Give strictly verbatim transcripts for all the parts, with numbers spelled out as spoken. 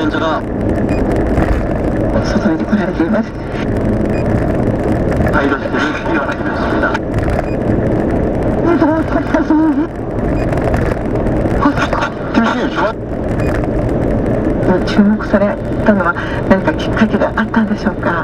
患者が注いでこられています。 配慮しているような気がしました。 注目されたのは何かきっかけがあったんでしょうか。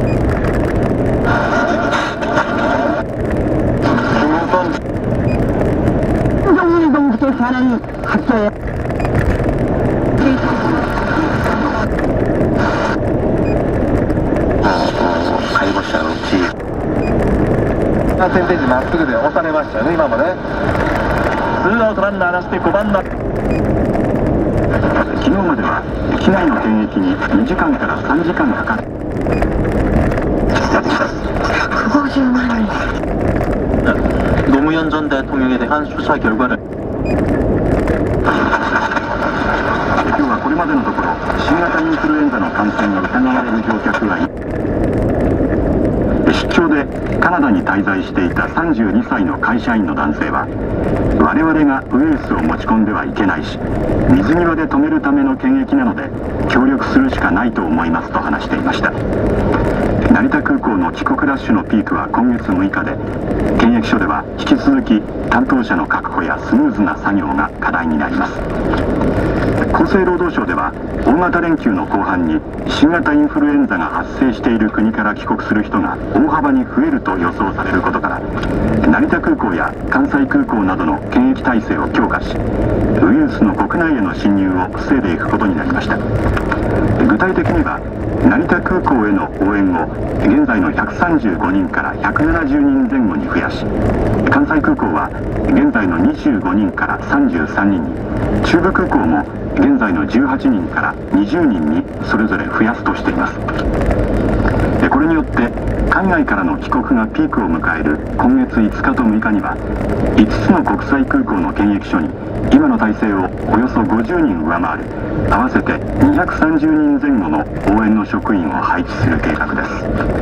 介護者のうちセンテージまっすぐで押されましたよね、今もね。ツーアウトランナーなしでごばんの昨日までは機内の検疫ににじかんからさんじかんかかる。 백오십만 원. 노무현 전 대통령에 대한 수사 결과를 今日はこれまでのところ新型インフルエンザの感染が疑われる乗客がい出張でカナダに滞在していたさんじゅうにさいの会社員の男性は、我々がウイルスを持ち込んではいけないし、水際で止めるための検疫なので協力するしかないと思いますと話していました。成田空港の帰国ラッシュのピークは今月むいかで、検疫所では引き続き担当者の確保やスムーズな作業が課題になります。厚生労働省では大型連休の後半に新型インフルエンザが発生している国から帰国する人が大幅に増えると予想されることから、成田空港や関西空港などの検疫体制を強化し、ウイルスの国内への侵入を防いでいくことになりました。具体的には成田空港への応援を現在のひゃくさんじゅうごにんからひゃくななじゅうにんぜん後に増やし、関西空港は現在のにじゅうごにんからさんじゅうさんにんに、中部空港も現在のじゅうはちにんからにじゅうにんにそれぞれ増やすとしています。これによって海外からの帰国がピークを迎える今月いつかとむいかには、いつつの国際空港の検疫所に今の体制をおよそごじゅうにん上回る合わせてにひゃくさんじゅうにんぜん後の応援の職員を配置する計画です。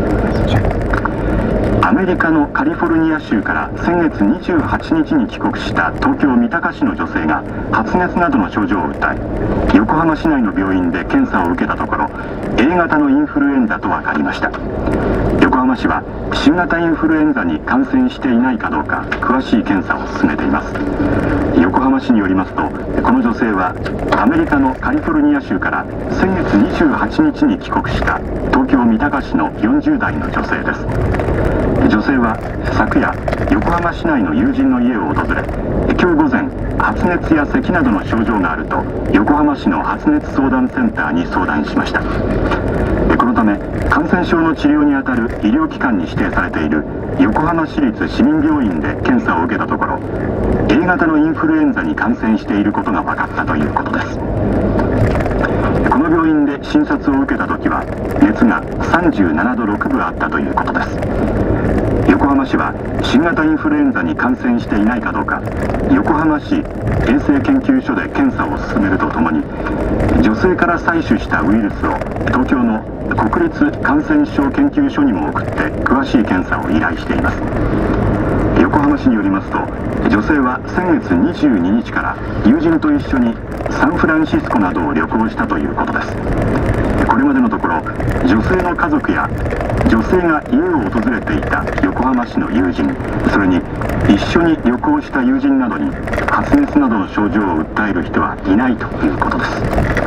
アメリカのカリフォルニア州から先月にじゅうはちにちに帰国した東京三鷹市の女性が発熱などの症状を訴え、横浜市内の病院で検査を受けたところ A 型のインフルエンザと分かりました。横浜市は新型インフルエンザに感染していないかどうか詳しい検査を進めています。横浜市によりますと、この女性はアメリカのカリフォルニア州から先月にじゅうはちにちに帰国した東京三鷹市のよんじゅうだいの女性です。女性は昨夜横浜市内の友人の家を訪れ、今日午前発熱や咳などの症状があると横浜市の発熱相談センターに相談しました。このため感染症の治療にあたる医療機関に指定されている横浜市立市民病院で検査を受けたところ A 型のインフルエンザに感染していることが分かったということです。この病院で診察を受けた時は熱がさんじゅうななどろくぶあったということです。横浜市は新型インフルエンザに感染していないかどうか横浜市衛生研究所で検査を進めるとともに、女性から採取したウイルスを東京の国立感染症研究所にも送って詳しい検査を依頼しています。横浜市によりますと、女性は先月にじゅうににちから友人と一緒にサンフランシスコなどを旅行したということです。これまでのところ女性の家族や女性が家を訪れていた横浜市の友人、それに一緒に旅行した友人などに発熱などの症状を訴える人はいないということです。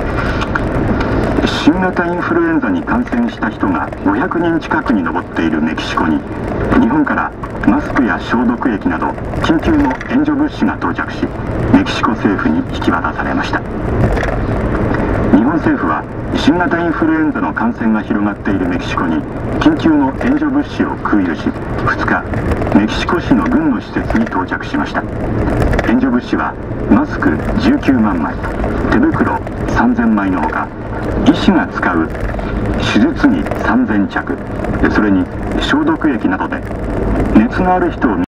新型インフルエンザに感染した人がごひゃくにん近くに上っているメキシコに、日本からマスクや消毒液など緊急の援助物資が到着し、メキシコ政府に引き渡されました。日本政府は新型インフルエンザの感染が広がっているメキシコに緊急の援助物資を空輸し、ふつかメキシコ市の軍の施設に到着しました。援助物資はマスクじゅうきゅうまんまい、手袋さんぜんまいのほか、医師が使う手術着さんぜんちゃく、それに消毒液などで熱のある人を